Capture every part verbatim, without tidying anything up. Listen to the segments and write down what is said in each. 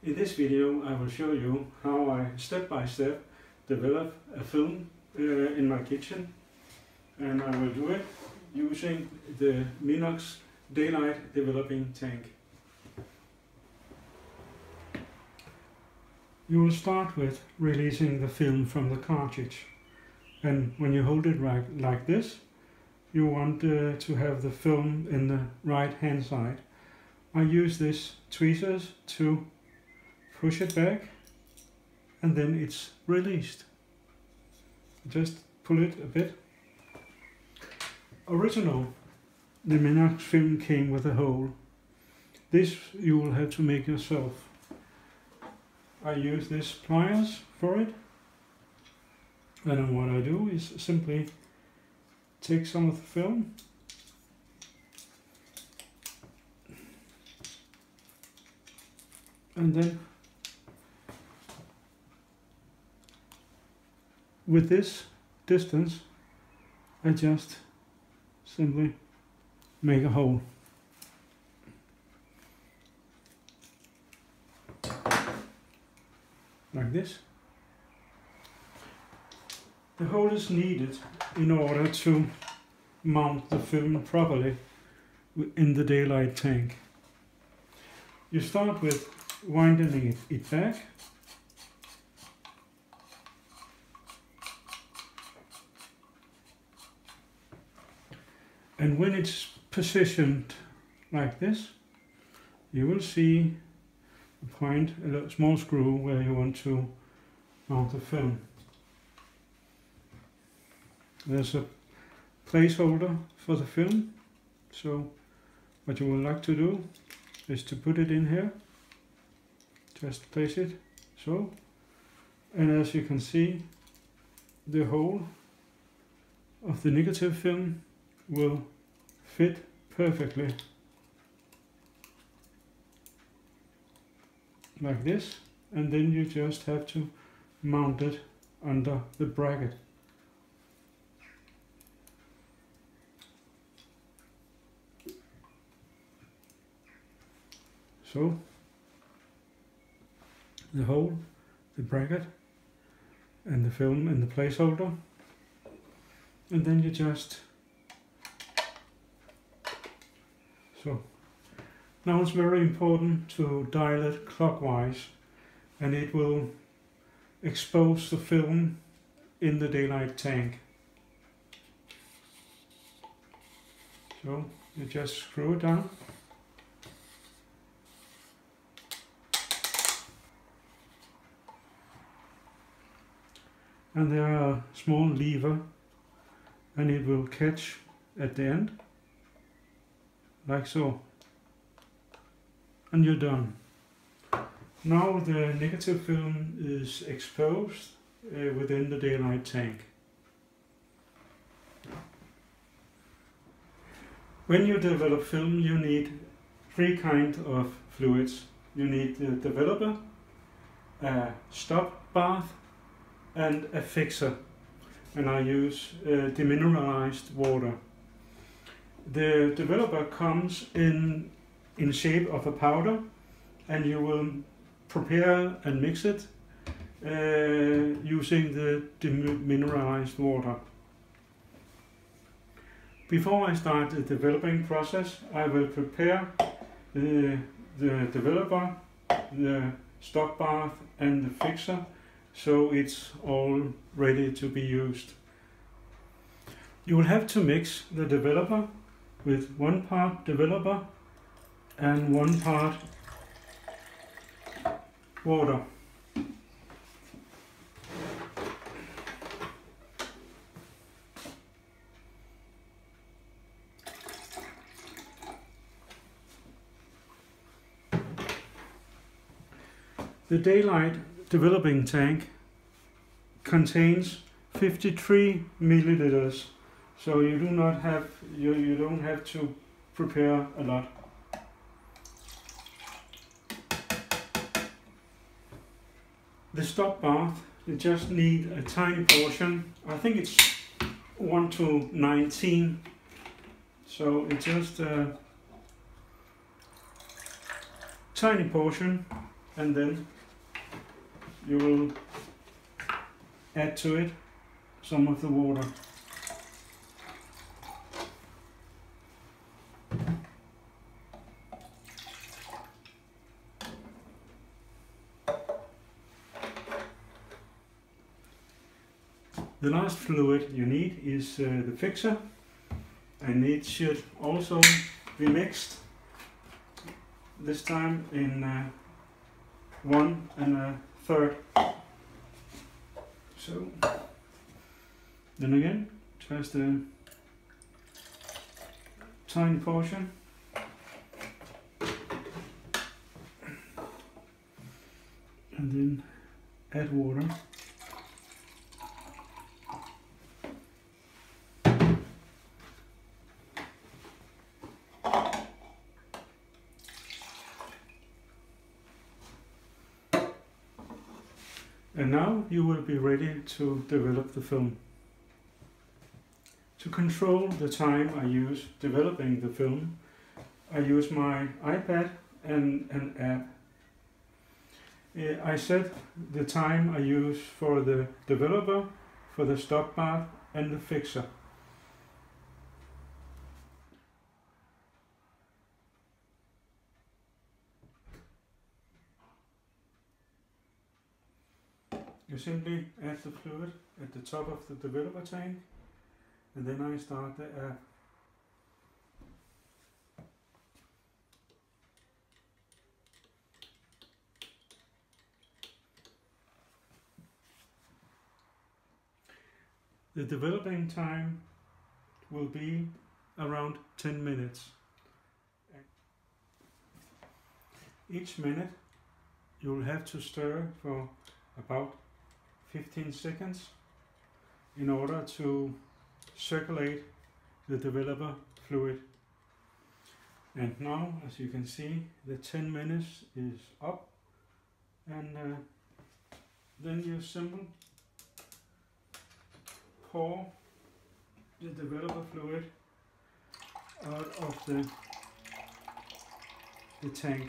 In this video I will show you how I step by step develop a film uh, in my kitchen, and I will do it using the Minox Daylight Developing Tank. You will start with releasing the film from the cartridge, and when you hold it right like this, you want uh, to have the film in the right hand side. I use this tweezers to push it back, and then it's released. Just pull it a bit. Original, the Minox film came with a hole. This you will have to make yourself. I use this pliers for it, and then what I do is simply take some of the film and then with this distance I just simply make a hole. Like this. The hole is needed in order to mount the film properly in the Daylight tank. You start with winding it, it back. And when it's positioned like this, you will see a point, a little small screw where you want to mount the film. There's a placeholder for the film, so what you would like to do is to put it in here. Just place it so, and as you can see, the hole of the negative film will fit perfectly like this, and then you just have to mount it under the bracket. So the hole, the bracket, and the film and the placeholder, and then you just so. Now it's very important to dial it clockwise, and it will expose the film in the Daylight tank. So you just screw it down. And there are a small lever, and it will catch at the end, like so. And you're done. Now the negative film is exposed uh, within the Daylight tank. When you develop film, you need three kinds of fluids. You need the developer, a stop bath, and a fixer, and I use uh, demineralized water. The developer comes in in shape of a powder, and you will prepare and mix it uh, using the demineralized water. Before I start the developing process, I will prepare the, the developer, the stock bath, and the fixer, so it's all ready to be used. You will have to mix the developer with one part developer and one part water. The Daylight Developing Tank contains fifty-three milliliters, so you do not have you, you don't have to prepare a lot. The stock bath, you just need a tiny portion. I think it's one to nineteen, so it's just a tiny portion and then you will add to it some of the water. The last fluid you need is uh, the fixer, and it should also be mixed, this time in uh, one and a third. So then again, just a tiny portion. And then add water. And now you will be ready to develop the film. To control the time I use developing the film, I use my iPad and an app. I set the time I use for the developer, for the stop bath and the fixer. You simply add the fluid at the top of the developer tank, and then I start the app. The developing time will be around ten minutes. Each minute you will have to stir for about fifteen seconds in order to circulate the developer fluid. And now, as you can see, the ten minutes is up, and uh, then you simply pour the developer fluid out of the, the tank.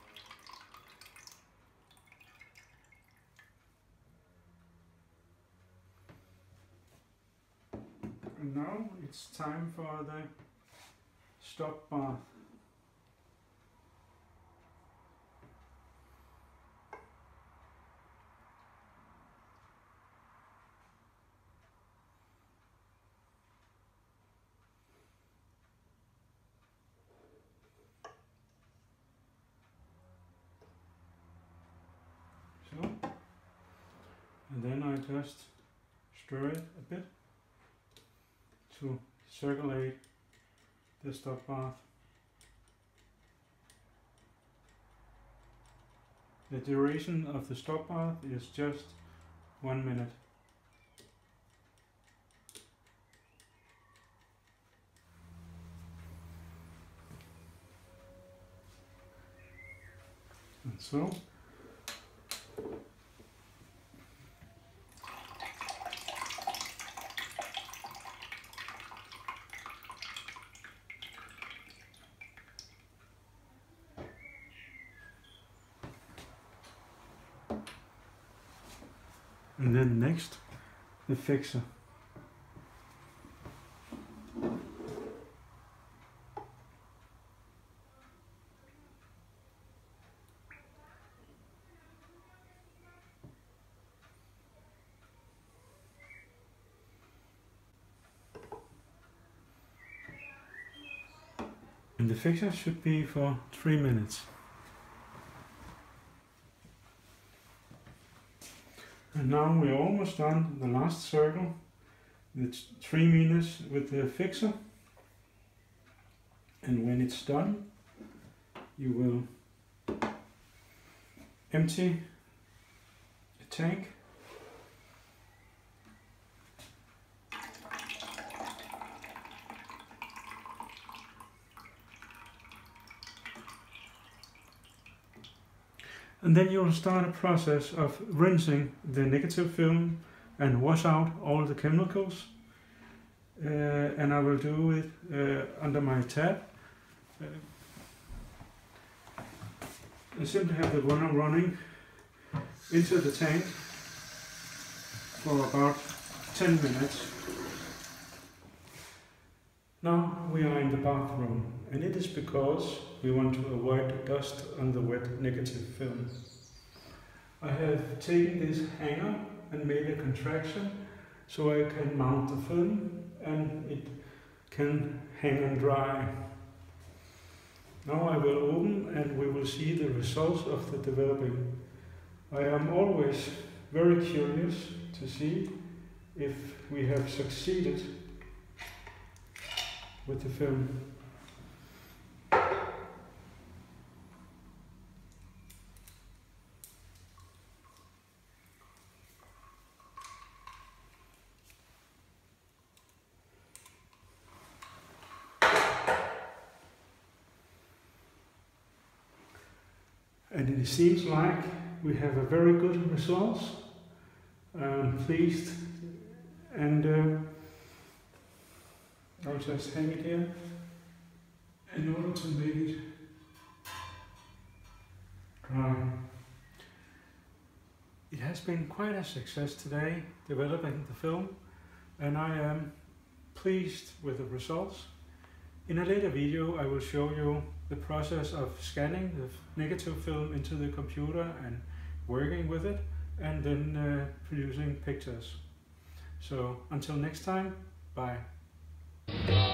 And now it's time for the stop bath. So, and then I just stir it a bit to circulate the stop bath. The duration of the stop bath is just one minute. And so and then next, the fixer. And the fixer should be for three minutes. And now we're almost done the last circle. It's three minutes with the fixer. And when it's done, you will empty the tank. And then you'll start a process of rinsing the negative film and wash out all the chemicals. Uh, and I will do it uh, under my tab. Uh, I simply have the runner running into the tank for about ten minutes. Now we are in the bathroom, and it is because we want to avoid dust on the wet negative film. I have taken this hanger and made a contraction so I can mount the film and it can hang and dry. Now I will open and we will see the results of the developing. I am always very curious to see if we have succeeded with the film. And it seems like we have a very good results. I'm pleased, and uh, I'll just hang it here in order to make it dry. It has been quite a success today developing the film, and I am pleased with the results. In a later video I will show you the process of scanning the negative film into the computer and working with it, and then uh, producing pictures. So until next time, bye.